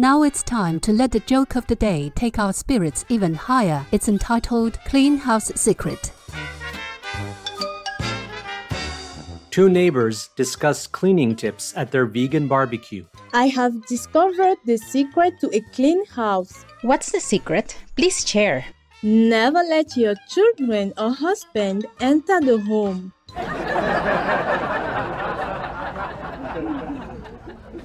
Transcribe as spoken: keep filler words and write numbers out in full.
Now it's time to let the joke of the day take our spirits even higher. It's entitled Clean House Secret. Two neighbors discuss cleaning tips at their vegan barbecue. I have discovered the secret to a clean house. What's the secret? Please share. Never let your children or husband enter the home.